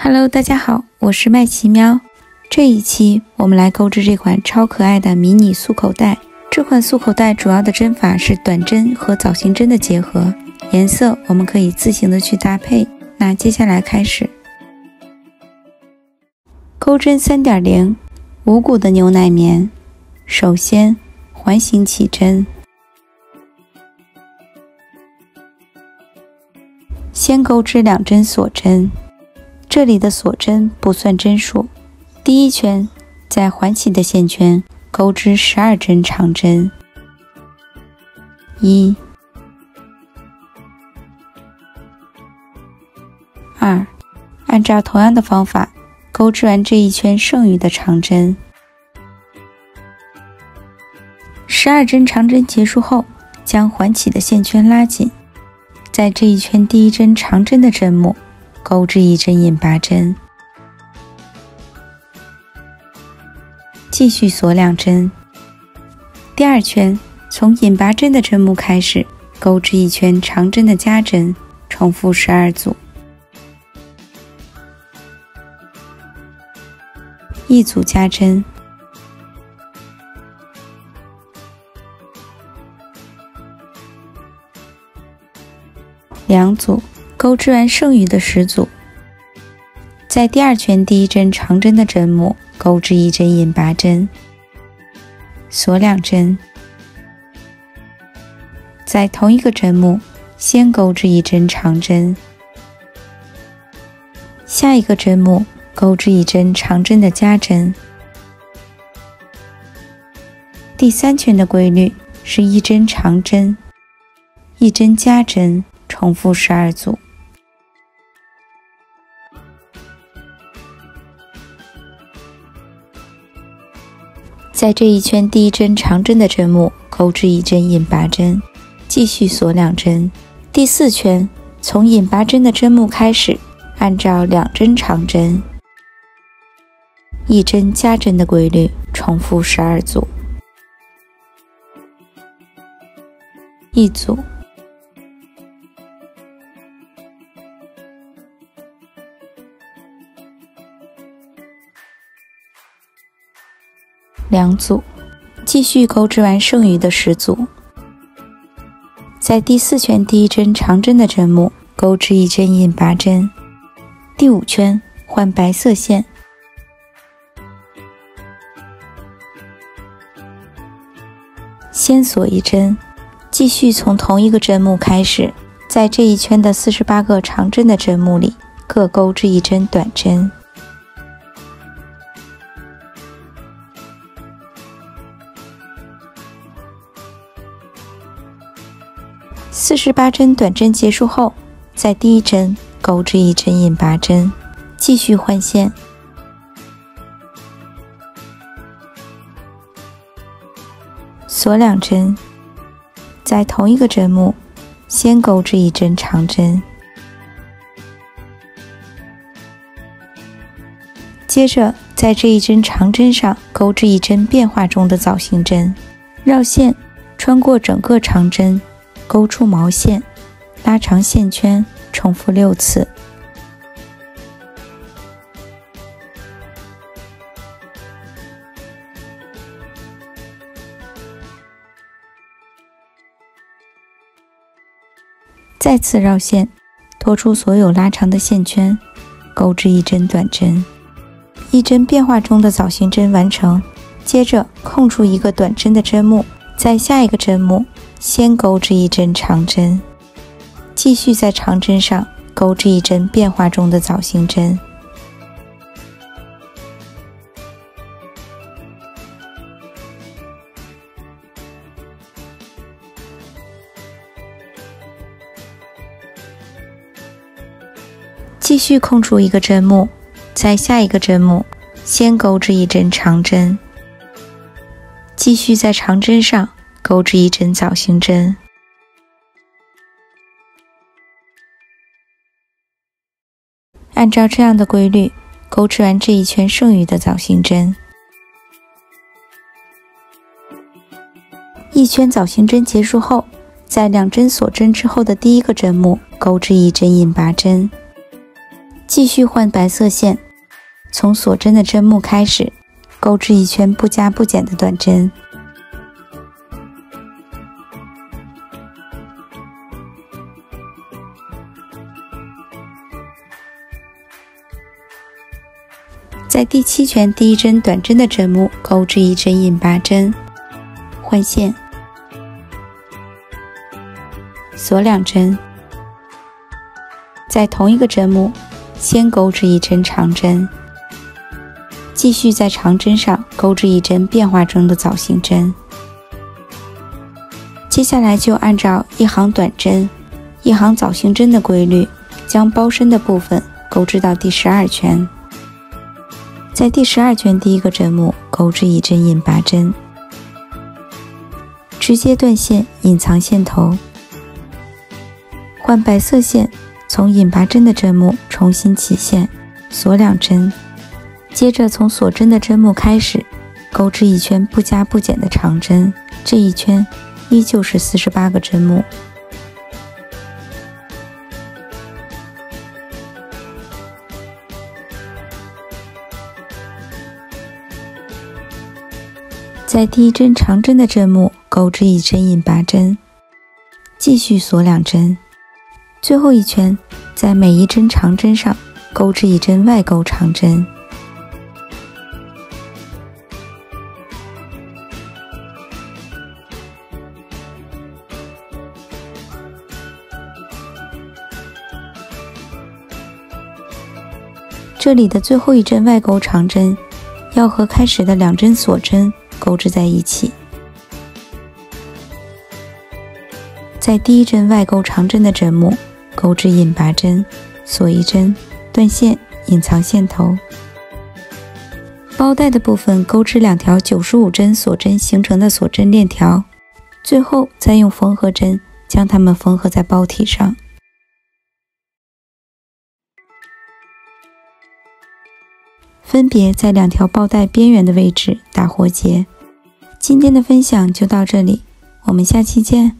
Hello， 大家好，我是麦奇喵。这一期我们来购置这款超可爱的迷你束口袋。这款束口袋主要的针法是短针和枣形针的结合，颜色我们可以自行的去搭配。那接下来开始。钩针 3.0 无骨的牛奶棉。首先环形起针，先钩织2针锁针。这里的锁针不算针数，第一圈在环起的线圈钩织12针长针，1、2，按照同样的方法钩织完这一圈剩余的长针。12针长针结束后，将环起的线圈拉紧，在这一圈第一针长针的针目钩织1针引拔针，继续锁2针。第二圈从引拔针的针目开始，钩织1圈长针的加针，重复12组。1组加针，2组，钩织完剩余的10组，在第二圈第一针长针的针目钩织1针引拔针，锁2针，在同一个针目先钩织1针长针，下一个针目钩织1针长针的加针。第3圈的规律是1针长针，1针加针，重复12组。在这一圈第一针长针的针目钩织1针引拔针，继续锁2针。第4圈从引拔针的针目开始，按照2针长针1针加针的规律重复12组。1组，2组，继续钩织完剩余的10组。在第4圈第一针长针的针目钩织1针引拔针。第5圈换白色线，先锁1针，继续从同一个针目开始，在这一圈的48个长针的针目里各钩织1针短针。48针短针结束后，在第一针钩织1针引拔针，继续换线，锁2针，在同一个针目先钩织1针长针，接着在这一针长针上钩织1针变化中的枣形针，绕线穿过整个长针，钩出毛线，拉长线圈，重复6次。再次绕线，拖出所有拉长的线圈，钩织1针短针，1针变化中的枣形针完成。接着空出一个短针的针目，在下一个针目先钩织1针长针，继续在长针上钩织1针变化中的枣形针。继续空出一个针目，在下一个针目先钩织1针长针，继续在长针上钩织1针枣形针。按照这样的规律钩织完这一圈剩余的枣形针。一圈枣形针结束后，在2针锁针之后的第一个针目钩织1针引拔针， 继续换白色线，从锁针的针目开始，钩织一圈不加不减的短针。在第7圈第1针短针的针目钩织1针引拔针，换线，锁2针。在同一个针目先钩织1针长针，继续在长针上钩织1针变化中的枣形针。接下来就按照一行短针一行枣形针的规律，将包身的部分钩织到第12圈。在第12圈第1个针目钩织1针引拔针，直接断线隐藏线头，换白色线，从引拔针的针目重新起线，锁2针。接着从锁针的针目开始，钩织1圈不加不减的长针，这一圈依旧是48个针目。在第1针长针的针目钩织1针引拔针，继续锁2针。最后一圈，在每一针长针上钩织1针外钩长针。这里的最后一针外钩长针要和开始的2针锁针钩织在一起。在第1针外钩长针的针目钩织引拔针，锁1针，断线隐藏线头。包带的部分钩织2条95针锁针形成的锁针链条，最后再用缝合针将它们缝合在包体上。分别在2条包带边缘的位置打活结。今天的分享就到这里，我们下期见。